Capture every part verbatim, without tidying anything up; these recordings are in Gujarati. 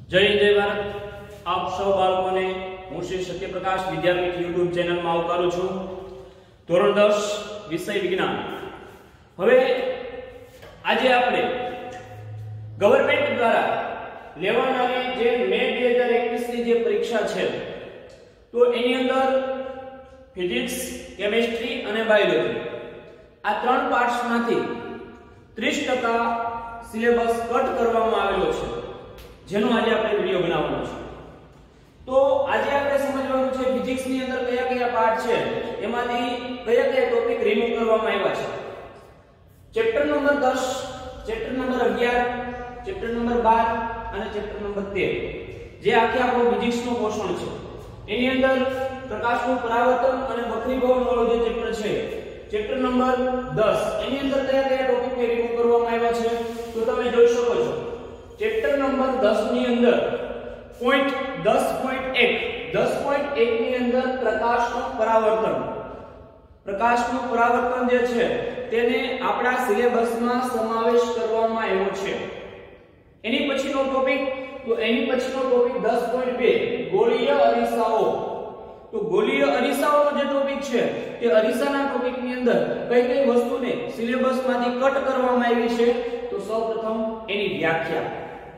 જય જય ભારત. આપ સૌ બાળકોને હું શ્રી સત્યપ્રકાશ વિદ્યાપીઠ યુટ્યુબ ચેનલમાં આવકારું છું. ધોરણ દસ વિષય વિજ્ઞાન. હવે આજે આપણે ગવર્નમેન્ટ દ્વારા લેવાનારી જે મે બે હજાર એકવીસ ની જે પરીક્ષા છે તો એની અંદર ફિઝિક્સ, કેમેસ્ટ્રી અને બાયોલોજી આ ત્રણ પાર્ટ્સમાંથી ત્રીસ ટકા સિલેબસ કટ કરવામાં આવેલો છે, જેનો આજે આપણે વિડિયો બનાવવાનો છે. તો આજે આપણે સમજવાનું છે ફિઝિક્સ ની અંદર કયા કયા પાર્ટ છે, એમાંથી કયા કયા ટોપિક રિમૂવ કરવામાં આવ્યા છે. ચેપ્ટર નંબર દસ, ચેપ્ટર નંબર અગિયાર, ચેપ્ટર નંબર બાર અને ચેપ્ટર નંબર તેર જે આખી આપણો ફિઝિક્સ નો પોર્શન છે. એની અંદર પ્રકાશનું પરાવર્તન અને વક્રીભવન વાળો જે ચેપ્ટર છે, ચેપ્ટર નંબર દસ, એની અંદર કયા કયા ટોપિકને રિમૂવ કરવામાં આવ્યા છે તો તમે જોઈ શકો છો. ચેપ્ટર નંબર દસ ની અંદર પોઈન્ટ દસ પોઈન્ટ એક દસ પોઈન્ટ એક ની અંદર પ્રકાશનું પરાવર્તન પ્રકાશનું પરાવર્તન જે છે તેને આપણા સિલેબસમાં સમાવેશ કરવામાં આવ્યો છે. એની પછીનો ટોપિક તો એની પછીનો ટોપિક દસ પોઈન્ટ બે ગોળીય અરીસાઓ. તો ગોળીય અરીસાઓનો જે ટોપિક છે તે અરીસાના ટોપિકની અંદર કઈ કઈ વસ્તુને સિલેબસમાંથી કટ કરવામાં આવી છે તો સૌપ્રથમ એની વ્યાખ્યા,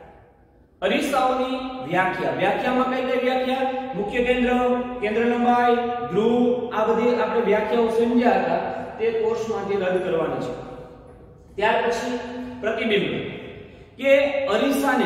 અરીસાઓની વ્યાખ્યા. વ્યાખ્યામાં કઈ કઈ વ્યાખ્યા? મુખ્ય કેન્દ્ર, કેન્દ્ર લંબાઈ, ધ્રુવ, આ બધી આપણે વ્યાખ્યાઓ સમજ્યા હતા તે કોર્સમાંથી રદ કરવાની છે. ત્યાર પછી પ્રતિબિંબ, કે અરીસાને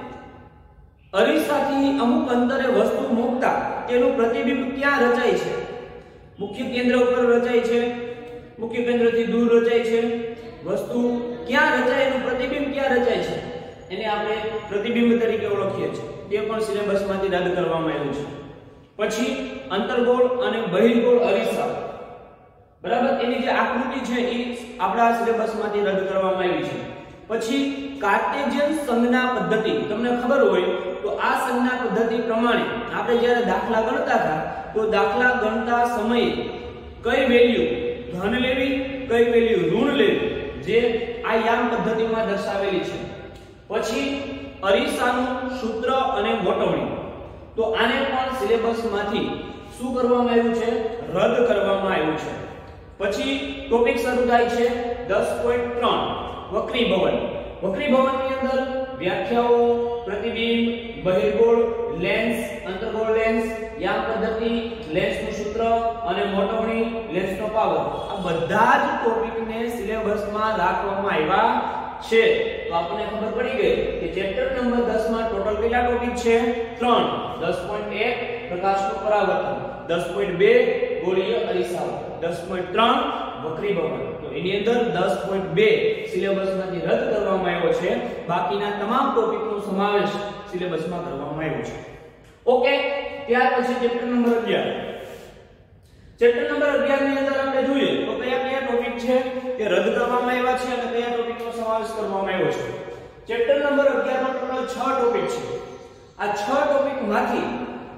અરીસાથી અમુક અંતરે વસ્તુ મૂકતા તેનું પ્રતિબિંબ ક્યાં રચાય છે? મુખ્ય કેન્દ્ર ઉપર રચાય છે, મુખ્ય કેન્દ્રથી દૂર રચાય છે, વસ્તુ ક્યાં રચાય, એનું પ્રતિબિંબ ક્યાં રચાય છે એને આપણે પ્રતિબિંબ તરીકે ઓળખીએ છીએ. તે પણ સિલેબસમાંથી રદ કરવામાં આવ્યું છે. પછી અંતર્ગોળ અને બહિર્ગોળ અરીસા, બરાબર, એની જે આકૃતિ છે એ આપણા સિલેબસમાંથી રદ કરવામાં આવી છે. પછી કાર્ટેશિયન સંજ્ઞા પદ્ધતિ, તમને ખબર હોય તો આ સંજ્ઞા પદ્ધતિ પ્રમાણે આપણે જ્યારે દાખલા ગણતા હતા તો દાખલા ગણતા સમયે કઈ વેલ્યુ ધન લેવી, કઈ વેલ્યુ ઋણ લેવી, જે આ યામ પદ્ધતિમાં દર્શાવેલી છે. પછી અરીસાનું સૂત્ર અને ગોઠવણી, તો આને પણ સિલેબસમાંથી શું કરવામાં આવ્યું છે? રદ કરવામાં આવ્યું છે. પછી ટોપિક શરૂ થાય છે દસ પોઈન્ટ ત્રણ વક્રીભવન. વક્રીભવનની અંદર વ્યાખ્યાઓ, પ્રતિબિંબ, બહિર્ગોળ લેન્સ, અંતર્ગોળ લેન્સ, યામ પદ્ધતિ, લેન્સનું સૂત્ર અને ગોઠવણી, લેન્સનો પાવર, આ બધા જ ટોપિકને સિલેબસમાં રાખવામાં આવ્યા છે. તો આપણને ખબર પડી ગઈ કે ચેપ્ટર નંબર દસ માં ટોટલ કેટલા ટોપિક છે? ત્રણ. દસ પોઈન્ટ એક પ્રકાશનું પરાવર્તન, દસ પોઈન્ટ બે ગોળીય અરીસાઓ, દસ પોઈન્ટ ત્રણ વક્રીભવન. તો એની અંદર દસ પોઈન્ટ બે સિલેબસમાંથી રદ કરવામાં આવ્યો છે, બાકીના તમામ ટોપિકનો સમાવેશ સિલેબસમાં કરવામાં આવ્યો છે. ઓકે, ત્યાર પછી ચેપ્ટર નંબર અગિયાર. ચેપ્ટર નંબર અગિયાર ની અંદર આપણે જોઈએ તો કયા કયા ટોપિક છે તે રદ કરવામાં આવ્યા છે અને કયા ટોપિકનો સમાવેશ કરવામાં આવ્યો છે. ચેપ્ટર નંબર અગિયાર માં ટોટલ છ ટોપિક છે. આ છ ટોપિકમાંથી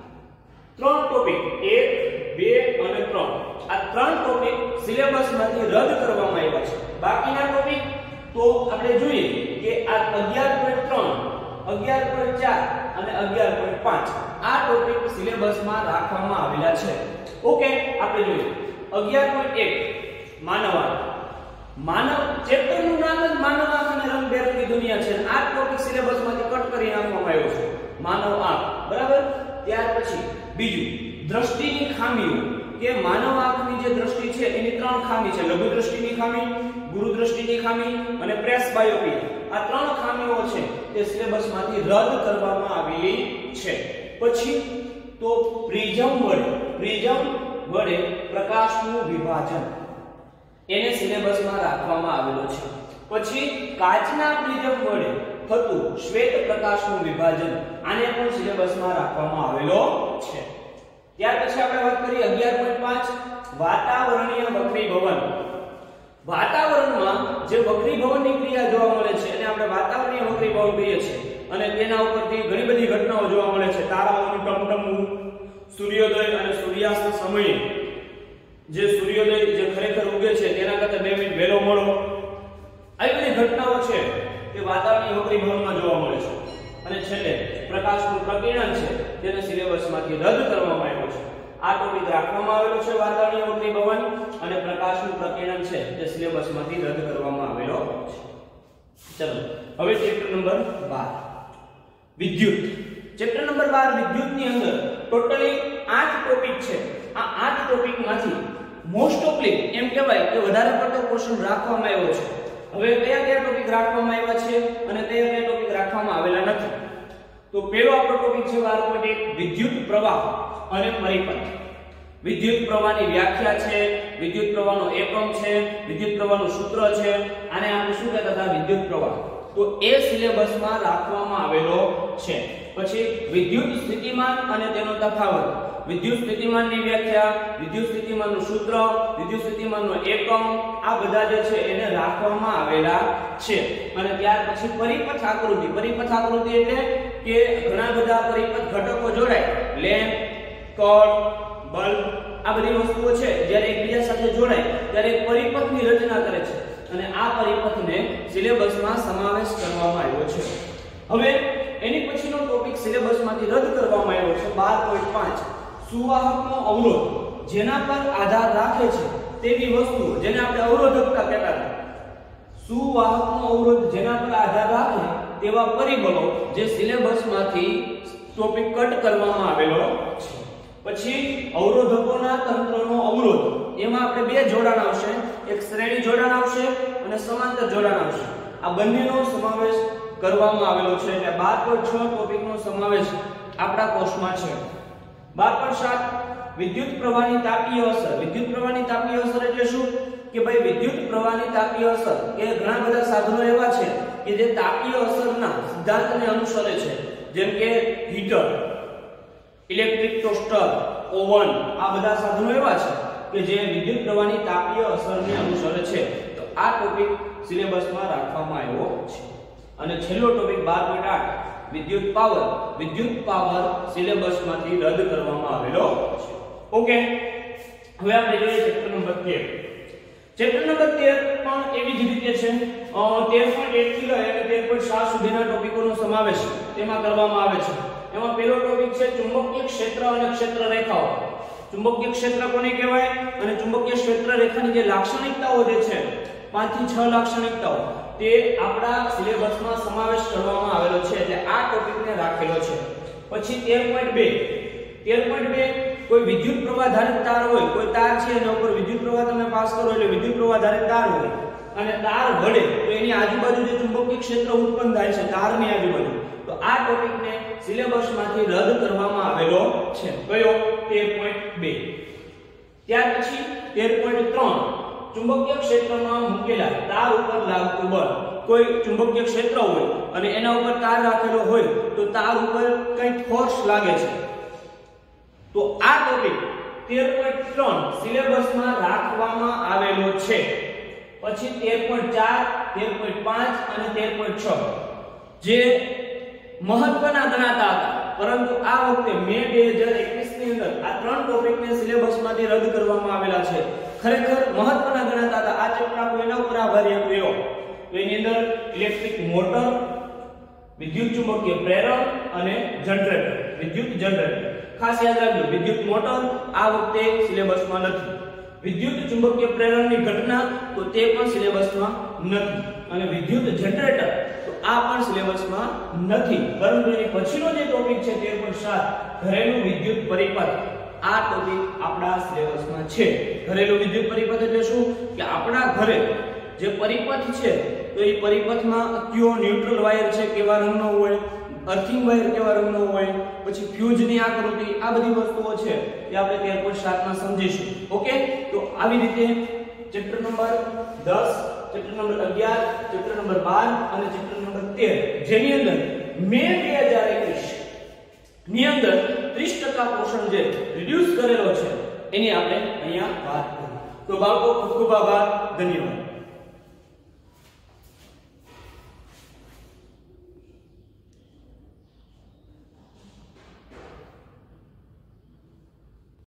ત્રણ ટોપિક એક, બે અને ત્રણ, આ ત્રણ ટોપિક સિલેબસમાંથી રદ કરવામાં આવ્યા છે. બાકીના ટોપિક તો આપણે જોઈએ કે આ અગિયાર પોઈન્ટ ત્રણ, અગિયાર પોઈન્ટ ચાર અને અગિયાર પોઈન્ટ પાંચ આ ટોપિક સિલેબસમાં રાખવામાં આવેલા છે. ઓકે, આપણે જોઈએ અગિયાર પોઈન્ટ એક માનવ આંખ. માનવ ચેપ્ટરનું નામ જ માનવ આંખ અને રંગબેરંગી દુનિયા છે. આ ટોપિક સિલેબસમાંથી કટ કરી નાખવામાં આવ્યો છે, માનવ આંખ, બરાબર. ત્યાર પછી બીજું દ્રષ્ટિની ખામીઓ, કે માનવ આંખની જે દ્રષ્ટિ છે એની ત્રણ ખામી છે: લઘુ દ્રષ્ટિની ખામી, ગુરુ દ્રષ્ટિની ખામી અને પ્રેસબાયોપી. આ ત્રણ ખામીઓ છે તે સિલેબસમાંથી રદ કરવામાં આવેલી છે. પછી તો પ્રિઝમ વડે પ્રિઝમ વડે પ્રકાશનું વિભાજન, એને સિલેબસમાં રાખવામાં આવેલો છે. પછી કાચના પ્રિઝમ વડે થતું શ્વેત પ્રકાશનું વિભાજન, આને પણ સિલેબસમાં રાખવામાં આવેલો છે. ત્યાર પછી આપણે વાત કરીએ અગિયાર પોઈન્ટ પાંચ વાતાવરણીય વક્રીભવન. વાતાવરણમાં જે વક્રીભવનની ક્રિયા જોવા મળે છે એને આપણે વાતાવરણીય વક્રીભવન કહીએ છીએ અને તેના ઉપરથી ઘણી બધી ઘટનાઓ જોવા મળે છે. તારાઓનું ટમટમવું, સૂર્યોદય અને સૂર્યાસ્ત સમયે જે સૂર્યોદય જે ખરેખર ઉગે છે તેના કરતા બે મિનિટ વહેલો મળો, આવી બધી ઘટનાઓ છે તે વાતાવરણીય વક્રીભવનમાં જોવા મળે છે. અને છેલ્લે પ્રકાશ સિલેબસમાંથી રદ કરવામાં આવ્યો છે. આ ટોપિક રાખવામાં આવેલો છે વાતાવરણીય વક્રી ભવન અને પ્રકાશનું પ્રકીર્ણન છે તે સિલેબસમાંથી રદ કરવામાં આવેલો છે. ચલો હવે ચેપ્ટર નંબર બાર વિદ્યુત. ચેપ્ટર નંબર બાર વિદ્યુતની અંદર ટોટલી આઠ ટોપિક છે. આ આઠ ટોપિકમાંથી મોસ્ટ ઓફલી એમ કહેવાય કે વધારે પડતો ક્વેશ્ચન રાખવામાં આવ્યો છે. હવે કયા કયા ટોપિક રાખવામાં આવ્યા છે અને કયા કયા ટોપિક રાખવામાં આવેલા નથી. તો પહેલો આપણો ટોપિક છે બાર પોઈન્ટ એક વિદ્યુત પ્રવાહ અને પરિપથ. વિદ્યુત પ્રવાહની વ્યાખ્યા છે, વિદ્યુત પ્રવાહનો એકમ છે, વિદ્યુત પ્રવાહનું સૂત્ર છે. આને આપણે શું કહેતા હતા? વિદ્યુત પ્રવાહ. તો એ સિલેબસમાં રાખવામાં આવેલો છે. પછી વિદ્યુત સ્થિતિમાન અને તેનો તફાવત, વિદ્યુત સ્થિતિમાનની વ્યાખ્યા, વિદ્યુત સ્થિતિમાનનું સૂત્ર, વિદ્યુત સ્થિતિમાનનો એકમ, આ બધા જે છે એને રાખવામાં આવેલા છે. અને ત્યાર પછી પરિપથ આકૃતિ. પરિપથ આકૃતિ એટલે કે ઘણા બધા પરિપથ ઘટકો જોડાય, લેમ્પ, કળ, બલ્બ, આ બધી વસ્તુઓ છે જ્યારે એકબીજા સાથે જોડાય ત્યારે એક પરિપથની રચના કરે છે અને આ પરિપથને સિલેબસમાં સમાવેશ કરવામાં આવ્યો છે. હવે એની પછીનો ટોપિક સિલેબસમાંથી રદ કરવામાં આવ્યો છે બાર પોઈન્ટ પાંચ સુવાહકનો અવરોધ. જેના પર આધાર રાખે છે તેવી વસ્તુઓ, જેને આપણે અવરોધકતા કહેતા હતા. સુવાહકનો અવરોધ જેના પર આધાર રાખે તેવા પરિબળો જે સિલેબસમાંથી ટોપિક કટ કરવામાં આવેલો છે. પછી અવરોધકોના તંત્રનો અવરોધ. એમાં આપણે બે જોડાણ આવશે, એક શ્રેણી જોડાણ આવશે અને સમાંતર જોડાણ આવશે. આ બંનેનો સમાવેશ કરવામાં આવેલો છે. એટલે બાર પોઈન્ટ છ ટોપિકનો સમાવેશ આપણા કોર્સમાં છે. બાર પોઈન્ટ સાત વિદ્યુત પ્રવાહની તાપીય અસર. વિદ્યુત પ્રવાહની તાપીય અસર એટલે શું? કે ભાઈ વિદ્યુત પ્રવાહની તાપીય અસર કે ઘણા બધા સાધનો એવા છે કે જે તાપીય અસરના સિદ્ધાંતને અનુસરે છે. જેમ કે હીટર, ઇલેક્ટ્રિક ટોસ્ટર, ઓવન, આ બધા સાધનો એવા છે કે જે વિદ્યુત પ્રવાહની તાપીય અસરને અનુસરે છે. તો આ ટોપિક સિલેબસમાં રાખવામાં આવ્યો છે. અને છેલ્લો ટોપિક બાર પોઈન્ટ આઠ વિદ્યુત પાવર. વિદ્યુત પાવર સિલેબસમાંથી રદ કરવામાં આવેલો છે. ઓકે, હવે આપણે જોઈએ ચેપ્ટર નંબર તેર. ચેપ્ટર નંબર તેર પણ એવી જ રીતે છે. તેર પોઈન્ટ એક થી લઈ અને તેર પોઈન્ટ સાત સુધીના ટોપિકોનો સમાવેશ તેમાં કરવામાં આવે છે. એમાં પહેલો ટોપિક છે ચુંબકીય ક્ષેત્ર અને ક્ષેત્ર રેખાઓ. ચુંબકીય ક્ષેત્ર કોને કહેવાય અને ચુંબકીય ક્ષેત્ર રેખાની જે લાક્ષણિકતાઓ જે છે પાંચ થી છ લાક્ષણિકતાઓ તે આપણા સિલેબસમાં સમાવેશ કરવામાં આવેલો છે. એટલે આ ટોપિકને રાખેલો છે. પછી તેર પોઈન્ટ બે તેર પોઈન્ટ બે કોઈ વિદ્યુત પ્રવાહ ધારિત તાર હોય, કોઈ તાર છે એના ઉપર વિદ્યુત પ્રવાહ તમે પાસ કરો એટલે વિદ્યુત પ્રવાહ ધારિત તાર હોય અને તાર વડે તો એની આજુબાજુ જે ચુંબકીય ક્ષેત્ર ઉત્પન્ન થાય છે તારની આજુબાજુ, તો આ ટોપિકને સિલેબસમાંથી રદ કરવામાં આવેલો છે. કયો? તેર પોઈન્ટ બે. ત્યાર પછી તેર પોઈન્ટ ત્રણ ચુંબકીય ક્ષેત્રમાં મૂકેલા તાર ઉપર લાગતું બળ. કોઈ ચુંબકીય ક્ષેત્ર હોય અને એના ઉપર તાર રાખેલો હોય તો તાર ઉપર કંઈક ફોર્સ લાગે છે. તો આ ટોપિક તેર પોઈન્ટ ત્રણ સિલેબસમાં રાખવામાં આવેલો છે. પછી તેર પોઈન્ટ ચાર, તેર પોઈન્ટ પાંચ અને તેર પોઈન્ટ છ જે મહત્વના ગણાતા હતા, પરંતુ આ વખતે મે બે હજાર એકવીસ ની અંદર આ ત્રણ ટોપિકને સિલેબસમાંથી રદ કરવામાં આવેલા છે. ખરેખર મહત્વના ગણાતા હતા. આ ચેપ્ટર આપણો એના ઉપર આભારી આપ્યો. તો એની અંદર ઇલેક્ટ્રિક મોટર, વિદ્યુત ચુંબકીય પ્રેરણ અને જનરેટર, વિદ્યુત જનરેટર. ખાસ યાદ રાખજો, વિદ્યુત મોટર આ વખતે સિલેબસમાં નથી. વિદ્યુત ચુંબકીય પ્રેરણની ઘટના તો તે પણ સિલેબસમાં નથી. અને વિદ્યુત જનરેટર તો આ પણ સિલેબસમાં નથી. પરંતુ એની પછીનો જે ટોપિક છે તેર પોઈન્ટ સાત ઘરેલું વિદ્યુત પરિપથ, આ ટોપિક આપણા સિલેબસમાં છે. ઘરેલું વિદ્યુત પરિપથ એટલે શું? કે આપણા ઘરે જે પરિપથ છે તો એ પરિપથમાં કયો ન્યુટ્રલ વાયર છે કેવા રંગનો હોય, અર્થિંગ વાયર કેવા રંગનો હોય, પછી ફ્યુઝની આકૃતિ, આ બધી વસ્તુઓ છે એ આપણે તેર પોઈન્ટ સાત માં સમજીશું. ઓકે, તો આવી રીતે ચેપ્ટર નંબર દસ, ચેપ્ટર નંબર અગિયાર, ચેપ્ટર નંબર બાર અને ચેપ્ટર નંબર તેર જેની અંદર મે બે હજાર એકવીસ ની અંદર ત્રીસ ટકા પોર્શન જે રિડ્યુસ કરેલો છે એની આપણે અહીંયા વાત કરી. તો બાળકો ખૂબ ખૂબ આભાર, ધન્યવાદ.